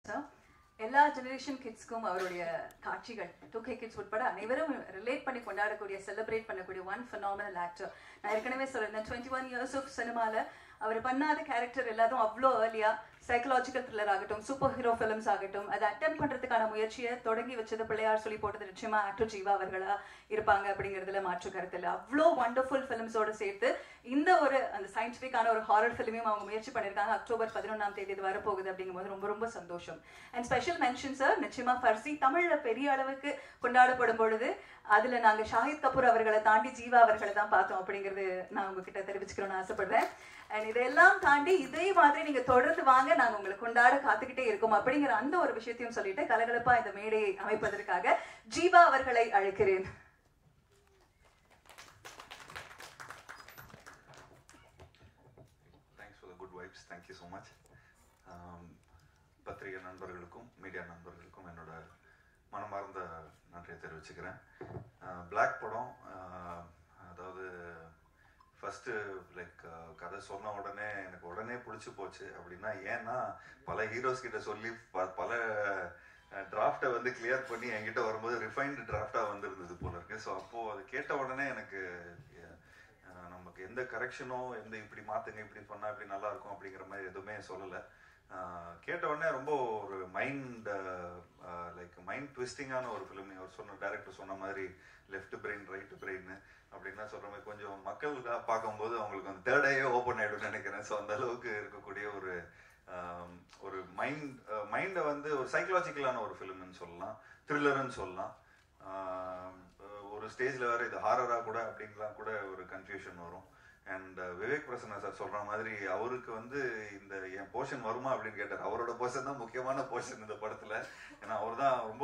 எல்லா ஜெனரேஷன் கிட்ஸ்க்கும் அவருடைய காட்சிகள் 2K கிட்ஸ் உட்பட அனைவரும் ரிலேட் பண்ணி கொண்டாடக்கூடிய செலிப்ரேட் பண்ணக்கூடிய ஒன் phenomenal ஆக்டர். நான் ஏற்கனவே சொல்லியிருந்தேன் 21 years of சினிமால அவர் பண்ணாத கேரக்டர் எல்லாரும் அவ்வளோ ஏர்லியா சைக்கலாஜிக்கல் த்ரில்லர் ஆகட்டும், சூப்பர் ஹீரோ ஃபிலிம்ஸ் ஆகட்டும், அதை அட்டெம்ப்ட் பண்றதுக்கான முயற்சியை தொடங்கி வச்சது பிள்ளையார் சொல்லி போட்டது நிச்சயமா ஆக்டர் ஜீவா அவர்களா இருப்பாங்க அப்படிங்கிறதுல மாற்று கருத்து இல்லை. அவ்வளோ வண்டர்ஃபுல் ஃபிலிம்ஸோட சேர்த்து இந்த ஒரு அந்த சயின்டிஃபிக்கான ஒரு ஹாரர் ஃபிலிமையும் அவங்க முயற்சி பண்ணியிருக்காங்க. அக்டோபர் 11 இது வரப்போகுது அப்படிங்கும்போது ரொம்ப ரொம்ப சந்தோஷம். அண்ட் ஸ்பெஷல் மென்ஷன் சார், நிச்சயமா ஃபர்சி தமிழ்ல பெரிய அளவுக்கு கொண்டாடப்படும் பொழுது அதுல நாங்க ஷாஹித் கபூர் அவர்களை தாண்டி ஜீவா அவர்களை தான் பார்த்தோம் அப்படிங்கிறது நான் உங்ககிட்ட தெரிவிச்சுக்கணும்னு ஆசைப்படுறேன். அண்ட் இதெல்லாம் தாண்டி இதே மாதிரி நீங்க தொடர்ந்து வாங்க, நாங்க உங்களை கொண்டாட காத்துக்கிட்டே இருக்கோம் அப்படிங்கிற அந்த ஒரு விஷயத்தையும் சொல்லிட்டு கலகலப்பா இந்த மேடையை அமைப்பதற்காக ஜீவா அவர்களை அழைக்கிறேன். Thanks for the good vibes. Thank you so much. பத்திரிகை நண்பர்களுக்கும் மீடியா நண்பர்களுக்கும் என்னோட மனமார்ந்த நன்றியை தெரிவிச்சுக்கிறேன். பிளாக் படம் அதாவது ஃபஸ்ட்டு லைக் கதை சொன்ன உடனே எனக்கு உடனே பிடிச்சி போச்சு. அப்படின்னா ஏன்னா பல ஹீரோஸ் கிட்ட சொல்லி பல டிராஃப்டை வந்து கிளியர் பண்ணி என்கிட்ட வரும்போது ரிஃபைன்டு டிராஃப்டாக வந்துருந்தது போல இருக்கு. ஸோ அப்போது அது கேட்ட உடனே எனக்கு நமக்கு எந்த கரெக்ஷனோ எந்த இப்படி மாற்றுங்க இப்படி பண்ணால் இப்படி நல்லாயிருக்கும் அப்படிங்கிற மாதிரி எதுவுமே சொல்லலை. கேட்ட உடனே ரொம்ப ஒரு மைண்ட் ட்விஸ்டிங்கான ஒரு ஃபிலிம். அவர் சொன்ன டைரக்டர் சொன்ன மாதிரி லெஃப்ட் பிரெயின் ரைட் பிரெயின் அப்படின்னா சொல்கிற மாதிரி கொஞ்சம் மக்கள் பார்க்கும்போது அவங்களுக்கு வந்து தேர்ட் ஐயே ஓப்பன் ஆகிடும்னு நினைக்கிறேன். ஸோ அந்த அளவுக்கு இருக்கக்கூடிய ஒரு மைண்டை வந்து ஒரு சைக்கலாஜிக்கலான ஒரு ஃபிலிம்னு சொல்லலாம், த்ரில்லர்னு சொல்லலாம். ஒரு ஸ்டேஜில் வேறு இது ஹாரராக கூட அப்படின்லாம் கூட ஒரு கன்ஃபியூஷன் வரும். அண்ட் விவேக் பிரசன்னா சார் சொல்கிற மாதிரி அவருக்கு வந்து இந்த என் போர்ஷன் வருமா அப்படின்னு கேட்டார். அவரோட போர்ஷன் தான் முக்கியமான போர்ஷன் இந்த படத்தில். ஏன்னா அவர் தான் ரொம்ப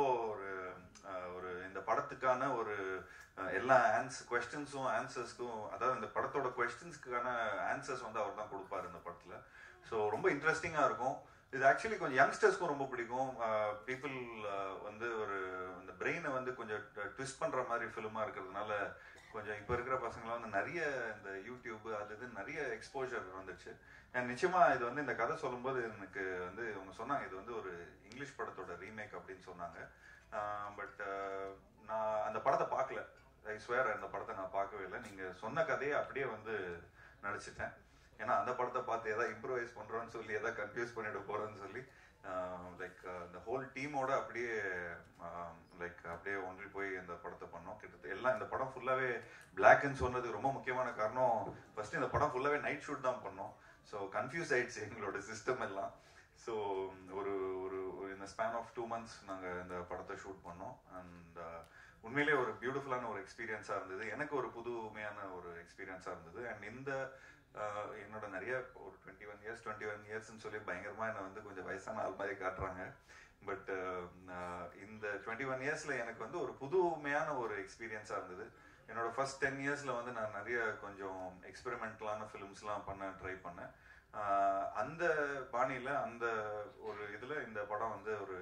ஒரு இந்த படத்துக்கான ஒரு எல்லா கொஸ்டின்ஸும் ஆன்சர்ஸ்க்கும், அதாவது இந்த படத்தோட கொஸ்டின்ஸ்க்கான ஆன்சர்ஸ் வந்து அவர் தான் கொடுப்பார் இந்த படத்தில். ஸோ ரொம்ப இன்ட்ரெஸ்டிங்காக இருக்கும். இது ஆக்சுவலி கொஞ்சம் யங்ஸ்டர்ஸ்க்கும் ரொம்ப பிடிக்கும். பீப்புள் வந்து இந்த பிரெயினை வந்து கொஞ்சம் ட்விஸ்ட் பண்ணுற மாதிரி ஃபிலிமாக இருக்கிறதுனால கொஞ்சம் இப்போ இருக்கிற பசங்களாம் வந்து நிறைய இந்த யூடியூப் இது நிறைய எக்ஸ்போஜர் வந்துச்சு. நிச்சயமாக இது வந்து இந்த கதை சொல்லும்போது எனக்கு வந்து அவங்க சொன்னாங்க இது வந்து ஒரு இங்கிலீஷ் படத்தோட ரீமேக் அப்படின்னு சொன்னாங்க. பட் நான் அந்த படத்தை பார்க்கல. ஐ ஸ்வேர் அந்த படத்தை நான் பார்க்கவே இல்லை. நீங்கள் சொன்ன கதையை அப்படியே வந்து நடிச்சிட்டேன். ஏன்னா அந்த படத்தை பார்த்து எதாவது இம்ப்ரூவைஸ் பண்ணுறோன்னு சொல்லி எதாவது கன்ஃபியூஸ் பண்ணிட போகிறோன்னு சொல்லி இந்த ஹோல் டீமோட அப்படியே அப்படியே ஒன்றி போய் இந்த படத்தை பண்ணோம். கிட்டத்தட்ட எல்லாம் இந்த படம் ஃபுல்லாகவே பிளாக்னு சொன்னதுக்கு ரொம்ப முக்கியமான காரணம் ஃபர்ஸ்ட் இந்த படம் ஃபுல்லாகவே நைட் ஷூட் தான் பண்ணோம். ஸோ கன்ஃபியூஸ் ஆயிடுச்சு எங்களோட சிஸ்டம் எல்லாம். ஸோ ஒரு இந்த ஸ்பேன் ஆஃப் 2 months நாங்கள் இந்த படத்தை ஷூட் பண்ணோம். அண்ட் உண்மையிலே ஒரு பியூட்டிஃபுல்லான ஒரு எக்ஸ்பீரியன்ஸாக இருந்தது. எனக்கு ஒரு புதுமையான ஒரு எக்ஸ்பீரியன்ஸாக இருந்தது. அண்ட் இந்த என்னோட நிறைய ஒரு 21 yearsன்னு சொல்லி பயங்கரமாக என்னை வந்து கொஞ்சம் வயசான ஆள் மாதிரி காட்டுறாங்க. பட் இந்த 21 yearsல எனக்கு வந்து ஒரு புதுமையான ஒரு எக்ஸ்பீரியன்ஸாக இருந்தது. என்னோட ஃபர்ஸ்ட் 10 yearsல வந்து நான் நிறைய கொஞ்சம் எக்ஸ்பெரிமெண்டலான ஃபிலிம்ஸ்லாம் ட்ரை பண்ணேன். அந்த பாணியில் அந்த ஒரு இதில் இந்த படம் வந்து ஒரு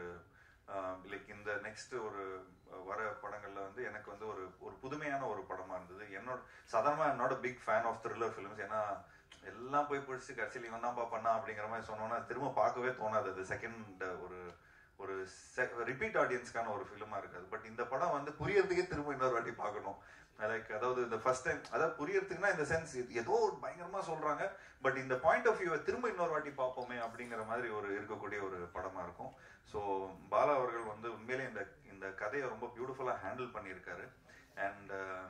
இந்த நெக்ஸ்ட் ஒரு வர படங்கள்ல வந்து எனக்கு வந்து ஒரு புதுமையான ஒரு படமா இருந்தது. சாதாரணமா என்னோட big fan of thriller films. ஏன்னா எல்லாம் போய் பிடிச்சி கடைசியில் இவன் தான்ப்பா பண்ணா அப்படிங்கிற மாதிரி சொன்னோன்னா திரும்ப பார்க்கவே தோணாது. அது செகண்ட் ஒரு ரிப்பீட் ஆடியன்ஸ்க்கான ஒரு ஃபிலிமா இருக்காது. பட் இந்த படம் வந்து புரியறதுக்கே திரும்ப இன்னொரு வாட்டி பார்க்கணும். அதாவது இந்த ஃபர்ஸ்ட் டைம் அதாவது புரியறதுக்குன்னா இந்த சென்ஸ் ஏதோ ஒரு பயங்கரமா சொல்றாங்க, பட் இந்த பாயிண்ட் ஆஃப் வியூவை திரும்ப இன்னொரு வாட்டி பார்ப்போமே அப்படிங்கிற மாதிரி இருக்கக்கூடிய ஒரு படமா இருக்கும். ஸோ பாலா அவர்கள் வந்து உண்மையிலே இந்த கதையை ரொம்ப பியூட்டிஃபுல்லா ஹேண்டில் பண்ணியிருக்காரு. அண்ட்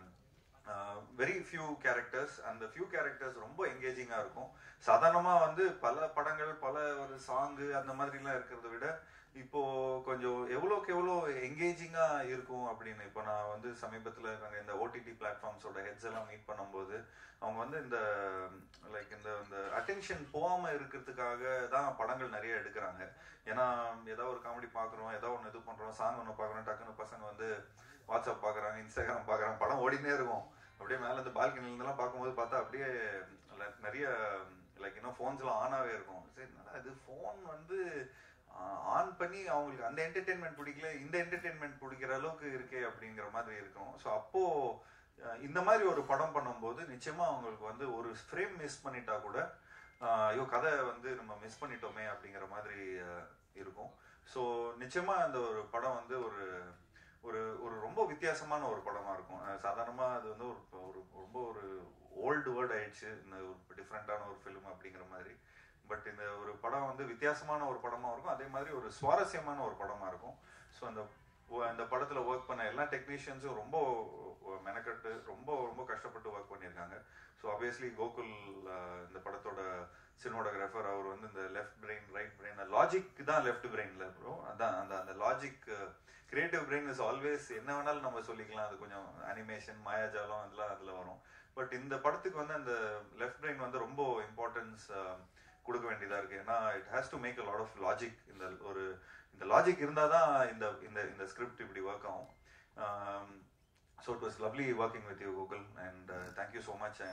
வெரி ஃபியூ கேரக்டர்ஸ், அந்த ஃபியூ கேரக்டர்ஸ் ரொம்ப என்கேஜிங்கா இருக்கும். சாதாரணமா வந்து பல படங்கள் பல ஒரு சாங்கு அந்த மாதிரிலாம் இருக்கிறத விட இப்போ கொஞ்சம் எவ்வளோக்கு எவ்வளோ என்கேஜிங்கா இருக்கும் அப்படின்னு. இப்போ நான் வந்து சமீபத்தில் நாங்கள் இந்த ஓடிடி பிளாட்ஃபார்ம்ஸோட ஹெட்ஸ் எல்லாம் மீட் பண்ணும்போது அவங்க வந்து இந்த இந்த அட்டென்ஷன் போகாமல் இருக்கிறதுக்காக தான் படங்கள் நிறைய எடுக்கிறாங்க. ஏன்னா ஏதாவது ஒரு காமெடி பார்க்குறோம், ஏதாவது ஒன்று இது பண்ணுறோம், சாங் ஒன்று பார்க்குறோம், டக்குன்னு பசங்க வந்து வாட்ஸ்அப் பார்க்குறாங்க, இன்ஸ்டாகிராம் பார்க்குறாங்க, படம் ஓடினே இருக்கும். அப்படியே மேலே இந்த பால்கனிலேருந்துலாம் பார்க்கும்போது பார்த்தா அப்படியே நிறைய இன்னும் ஃபோன்ஸ்லாம் ஆனாவே இருக்கும். சரி, நல்லா இது ஃபோன் வந்து ஆன் பண்ணி அவங்களுக்கு அந்த என்டர்டெயின்மெண்ட் பிடிக்கல, இந்த என்டர்டெயின்மெண்ட் பிடிக்கிற அளவுக்கு இருக்கே அப்படிங்கிற மாதிரி இருக்கும். ஸோ அப்போ இந்த மாதிரி ஒரு படம் பண்ணும்போது நிச்சயமா அவங்களுக்கு வந்து ஒரு ஃப்ரேம் மிஸ் பண்ணிட்டா கூட ஐயோ கதை வந்து நம்ம மிஸ் பண்ணிட்டோமே அப்படிங்கிற மாதிரி இருக்கும். ஸோ நிச்சயமா அந்த ஒரு படம் வந்து ஒரு ஒரு ஒரு ரொம்ப வித்தியாசமான ஒரு படமா இருக்கும். சாதாரணமா அது வந்து ஒரு ரொம்ப ஒரு ஓல்டு வேர்ட் ஆயிடுச்சு, இந்த ஒரு டிஃப்ரெண்டான ஒரு ஃபிலிம் அப்படிங்கிற மாதிரி. பட் இந்த ஒரு படம் வந்து வித்தியாசமான ஒரு படமா இருக்கும், அதே மாதிரி ஒரு சுவாரஸ்யமான ஒரு படமா இருக்கும். ஸோ அந்த படத்துல ஒர்க் பண்ண எல்லா டெக்னீஷியன்ஸும் ரொம்ப மெனக்கட்டு ரொம்ப ரொம்ப கஷ்டப்பட்டு ஒர்க் பண்ணியிருக்காங்க. ஸோ ஆப்வியஸ்லி கோகுல் இந்த படத்தோட சினிமாட்டோகிராஃபர், அவர் வந்து இந்த left brain right brain logic தான் லெஃப்ட் பிரெயின்ல ப்ரோ. அதான் அந்த logic creative brain is always என்ன வேணாலும் நம்ம சொல்லிக்கலாம், அது கொஞ்சம் அனிமேஷன் மாயாஜாலம் அதெல்லாம் அதுல வரும். பட் இந்த படத்துக்கு வந்து அந்த லெஃப்ட் பிரெயின் வந்து ரொம்ப இம்பார்ட்டன்ஸ் கொடுக்க வேண்டியதா இருக்கு. ஏன்னா it has to make a lot of logic. இந்த லாஜிக் இருந்தாதான் இந்த ஸ்கிரிப்ட் இப்படி ஒர்க் ஆகும். So it was lovely working with you, Google, and thank you so much.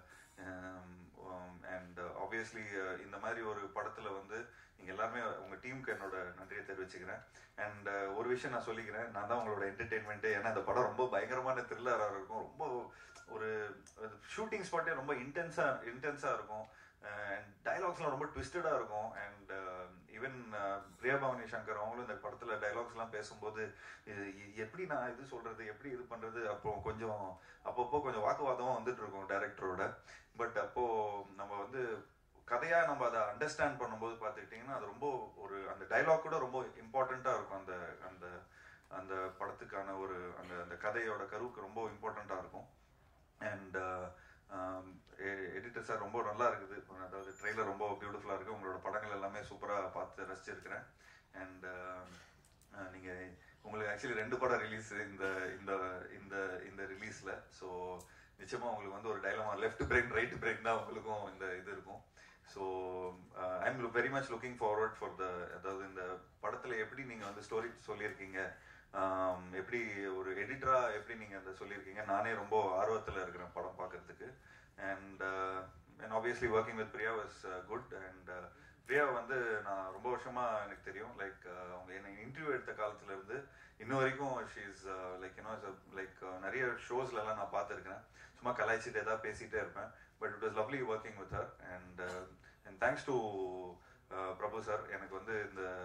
And obviously இந்த மாதிரி ஒரு படத்துல வந்து நீங்க எல்லாருமே உங்க டீமுக்கு என்னோட நன்றியை தெரிவிச்சுக்கிறேன். அண்ட் ஒரு விஷயம் நான் சொல்லிக்கிறேன், நான் தான் உங்களோட என்டர்டெயின்மெண்ட்டே. ஏன்னா இந்த படம் ரொம்ப பயங்கரமான த்ரில்லராக இருக்கும், ரொம்ப ஒரு ஷூட்டிங் ஸ்பாட்டே ரொம்ப இன்டென்ஸா இருக்கும். அண்ட் டைலாக்ஸ்லாம் ரொம்ப ட்விஸ்டடாக இருக்கும். அண்ட் ஈவன் பிரியா பவானி சங்கர் அவங்களும் இந்த படத்தில் டைலாக்ஸ்லாம் பேசும்போது எப்படி நான் இது சொல்கிறது, எப்படி இது பண்ணுறது, அப்பப்போ கொஞ்சம் வாக்குவாதமாக வந்துட்டு இருக்கும் டைரக்டரோட. பட் அப்போது நம்ம வந்து கதையாக நம்ம அதை அண்டர்ஸ்டாண்ட் பண்ணும்போது பார்த்துக்கிட்டிங்கன்னா அது ரொம்ப அந்த டைலாக் கூட ரொம்ப இம்பார்ட்டண்ட்டாக இருக்கும். அந்த அந்த படத்துக்கான அந்த கதையோட கருவுக்கு ரொம்ப இம்பார்ட்டண்ட்டாக இருக்கும். அண்ட் எடிட்டர் சார் ரொம்ப நல்லா இருக்குது, அதாவது ட்ரெய்லர் ரொம்ப பியூட்டிஃபுல்லாக இருக்குது. உங்களோட படங்கள் எல்லாமே சூப்பராக பார்த்து ரசிச்சிருக்கிறேன். அண்ட் உங்களுக்கு ஆக்சுவலி 2 படம் ரிலீஸ் இந்த ரிலீஸில். ஸோ நிச்சயமாக உங்களுக்கு வந்து ஒரு dilemma left brain right brain தான் உங்களுக்கும் இந்த இது இருக்கும். So I am very much looking forward for அதாவது இந்த படத்தில் எப்படி நீங்கள் வந்து ஸ்டோரி சொல்லியிருக்கீங்க, எப்படி ஒரு எடிட்டரா எப்படி நீங்க அதை சொல்லியிருக்கீங்க, நானே ரொம்ப ஆர்வத்தில் இருக்கிறேன் படம் பார்க்கறதுக்கு. And obviously working with Priya was good. And Priya வந்து நான் ரொம்ப வருஷமா எனக்கு தெரியும். லைக் அவங்க என்ன இன்டர்வியூ எடுத்த காலத்துல இருந்து இன்ன வரைக்கும் ஷீ இஸ் லைக் நிறைய ஷோஸ்லாம் நான் பார்த்துருக்கேன். சும்மா கலாய்ச்சிட்டு ஏதாவது பேசிட்டே இருப்பேன். But it was lovely working with her. And thanks to Prabhu sir. எனக்கு வந்து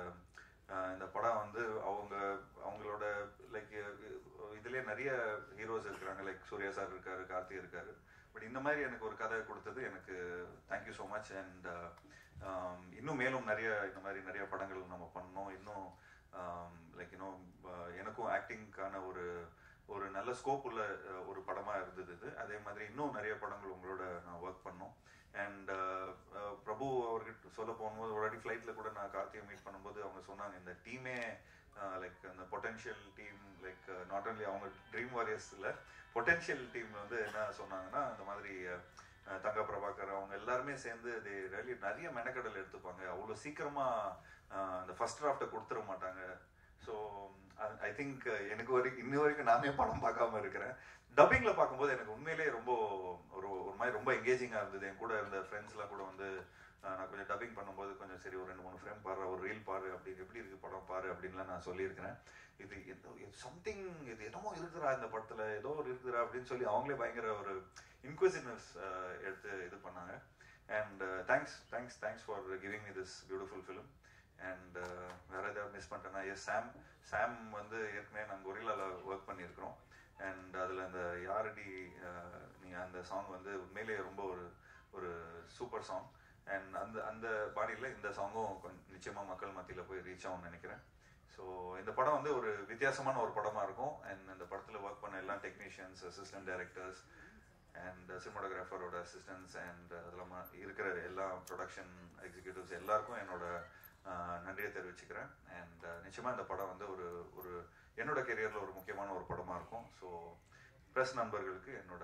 இந்த படம் வந்து அவங்களோட லைக் இதுலேயே நிறைய ஹீரோஸ் இருக்கிறாங்க, லைக் சூர்யா சார் இருக்காரு, கார்த்தி இருக்காரு. பட் இந்த மாதிரி எனக்கு ஒரு கதை கொடுத்தது எனக்கு தேங்க்யூ ஸோ மச். அண்ட் இன்னும் மேலும் இந்த மாதிரி நிறைய படங்கள் நம்ம பண்ணோம். இன்னும் லைக் எனக்கும் ஆக்டிங்கான ஒரு நல்ல ஸ்கோப் உள்ள ஒரு படமாக இருந்தது இது. அதே மாதிரி இன்னும் நிறைய படங்கள் உங்களோட நான் ஒர்க் பண்ணோம். அண்ட் பிரபு அவர்கிட்ட சொல்ல போகும்போது ஒரு வாட்டி ஃப்ளைட்டில் கூட நான் கார்த்தியை மீட் பண்ணும்போது அவங்க சொன்னாங்க, இந்த டீமே லைக் அந்த potential team, like not only அவங்க ட்ரீம் வாரியர்ஸ் இல்லை, பொட்டென்ஷியல் டீம் வந்து என்ன சொன்னாங்கன்னா, அந்த மாதிரி தங்கா பிரபாகர் அவங்க எல்லாருமே சேர்ந்து நிறைய மெனக்கடல் எடுத்துப்பாங்க, அவ்வளோ சீக்கிரமாக அந்த ஃபர்ஸ்ட் டிராஃப்டை கொடுத்துட மாட்டாங்க. ஸோ ஐ திங்க் எனக்கு இன்ன வரைக்கும் நானே படம் பார்க்காம இருக்கிறேன். டப்பிங்ல பார்க்கும்போது எனக்கு உண்மையிலேயே ரொம்ப ஒரு மாதிரி ரொம்ப எங்கேஜிங்காக இருந்தது. என் கூட இருந்த ஃப்ரெண்ட்ஸ்லாம் கூட வந்து நான் கொஞ்சம் டப்பிங் பண்ணும்போது கொஞ்சம் சரி ஒரு 2-3 ஃப்ரேம் பாரு, ஒரு ரீல் பாரு, அப்படி எப்படி இருக்கு படம் பாரு அப்படின்லாம் நான் சொல்லியிருக்கிறேன். இது சம்திங், இது என்னமோ இருக்குறா இந்த படத்தில், ஏதோ ஒரு இருக்குறா அப்படின்னு சொல்லி அவங்களே பயங்கர ஒரு இன்க்விசிட்டிவ்னஸ் எடுத்து இது பண்ணாங்க. And thanks for giving me this beautiful film. And வேற ஏதாவது மிஸ் பண்ணிட்டேன்னா, எஸ் சாம் வந்து ஏற்கனவே நாங்கள் கொரில்லாவில் ஒர்க் பண்ணியிருக்கிறோம். அண்ட் அதில் அந்த யாரடி நீங்கள் அந்த சாங் வந்து உண்மையிலேயே ரொம்ப ஒரு சூப்பர் சாங். அண்ட் அந்த பாணியில் இந்த சாங்கும் நிச்சயமாக மக்கள் மத்தியில் போய் ரீச் ஆகும்னு நினைக்கிறேன். ஸோ இந்த படம் வந்து ஒரு வித்தியாசமான ஒரு படமாக இருக்கும். அண்ட் இந்த படத்தில் ஒர்க் பண்ண எல்லா டெக்னீஷியன்ஸ், அசிஸ்டன்ட் டைரக்டர்ஸ் அண்ட் சினிமாட்டோகிராஃபரோட அசிஸ்டன்ஸ் அண்ட் அதெல்லாம் இருக்கிற எல்லா ப்ரொடக்ஷன் எக்ஸிக்யூட்டிவ்ஸ் எல்லாருக்கும் என்னோட நன்றியை தெரிவிச்சுக்கிறேன். அண்ட் நிச்சயமாக இந்த படம் வந்து ஒரு என்னோட கெரியரில் ஒரு முக்கியமான ஒரு படமாக இருக்கும். ஸோ ப்ரெஸ் நண்பர்களுக்கு என்னோட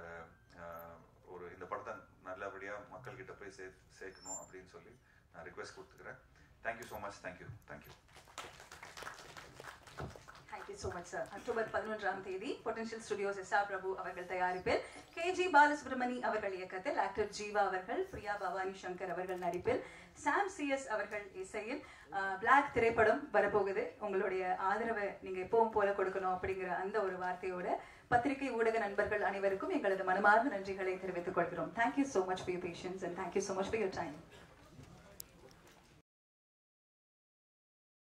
இந்த படத்தை நல்லபடியாக மக்கள்கிட்ட போய் சேர்க்கணும் அப்படின்னு சொல்லி நான் ரிக்வெஸ்ட் கொடுத்துக்கிறேன். Thank you so much. Thank you. Thank you so much, sir. October 11ஆம் தேதி பொட்டன்ஷியல் ஸ்டுடியோஸ் எஸ்ஆர் பிரபு அவர்கள் தயாரிப்பில் கேஜி பாலசுப்ரமணி அவர்கள் இயக்கத்தில் ஆக்டர் ஜீவா அவர்கள், பிரியா பவானி சங்கர் அவர்கள் நடிப்பில், சாம் சிஎஸ் அவர்கள் இசையில் பிளாக் திரைப்படம் வரப்போகுது. உங்களுடைய ஆதரவை நீங்க எப்பவும் போல கொடுக்கணும் அப்படிங்கிற அந்த ஒரு வார்த்தையோட பத்திரிகை ஊடக நண்பர்கள் அனைவருக்கும் எங்களது மனமார்ந்த நன்றிகளை தெரிவித்துக் கொள்கிறோம். Thank you so much for your patience and thank you so much for your time.